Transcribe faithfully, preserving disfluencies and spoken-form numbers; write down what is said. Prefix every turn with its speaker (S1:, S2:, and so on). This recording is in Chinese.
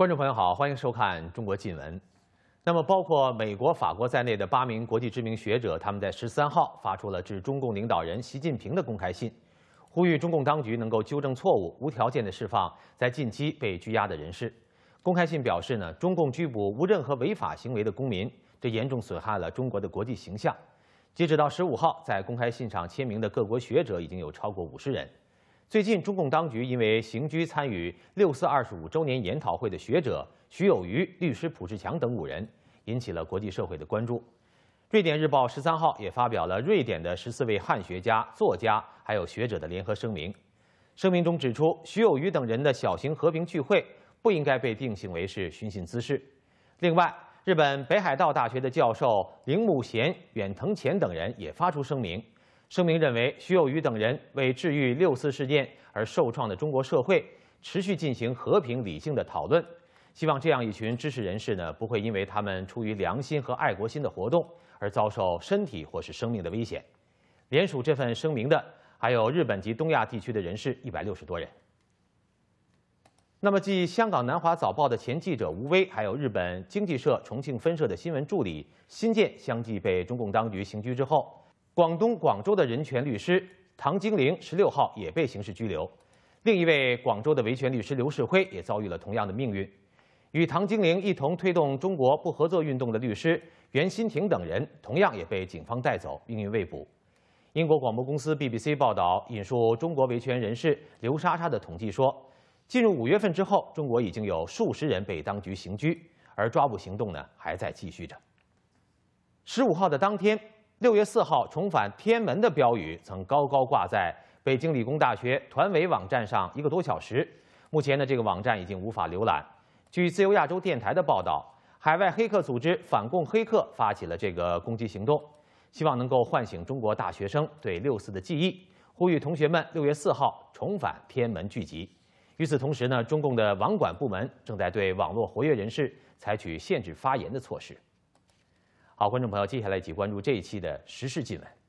S1: 观众朋友好，欢迎收看《中国近闻》。那么，包括美国、法国在内的八名国际知名学者，他们在十三号发出了致中共领导人习近平的公开信，呼吁中共当局能够纠正错误，无条件的释放在近期被拘押的人士。公开信表示呢，中共拘捕无任何违法行为的公民，这严重损害了中国的国际形象。截止到十五号，在公开信上签名的各国学者已经有超过五十人。最近，中共当局因为刑拘参与六四二十五周年研讨会的学者徐有余、律师蒲志强等五人，引起了国际社会的关注。瑞典日报十三号也发表了瑞典的十四位汉学家、作家还有学者的联合声明。声明中指出，徐有余等人的小型和平聚会不应该被定性为是寻衅滋事。另外，日本北海道大学的教授铃木贤、远藤乾等人也发出声明。声明认为，徐有余等人为治愈六四事件而受创的中国社会持续进行和平理性的讨论，希望这样一群知识人士呢，不会因为他们出于良心和爱国心的活动而遭受身体或是生命的危险。联署这份声明的还有日本及东亚地区的人士一百六十多人。那么，继香港南华早报的前记者吴威，还有日本经济社重庆分社的新闻助理辛健相继被中共当局刑拘之后，广东广州的人权律师唐金玲十六号也被刑事拘留，另一位广州的维权律师刘世辉也遭遇了同样的命运。与唐金玲一同推动中国不合作运动的律师袁新婷等人，同样也被警方带走，命运未卜。英国广播公司 B B C 报道引述中国维权人士刘莎莎的统计说，进入五月份之后，中国已经有数十人被当局刑拘，而抓捕行动呢还在继续着。十五号的当天，六月四号重返天安门的标语曾高高挂在北京理工大学团委网站上一个多小时。目前呢，这个网站已经无法浏览。据自由亚洲电台的报道，海外黑客组织反共黑客发起了这个攻击行动，希望能够唤醒中国大学生对六四的记忆，呼吁同学们六月四号重返天安门聚集。与此同时呢，中共的网管部门正在对网络活跃人士采取限制发言的措施。好，观众朋友，接下来一起关注这一期的时事新闻。